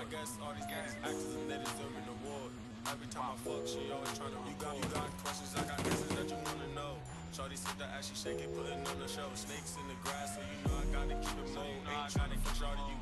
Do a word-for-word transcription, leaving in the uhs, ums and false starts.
guess all these niggas actors and they deserve an award. Every time I fuck, she always tryna record. You got, you got questions, I got answers that you wanna know. Shorty sit there as she shake it, putting on the show. Snakes in the grass, so you know I gotta keep it moving. Ain't tryna fuck shorty, you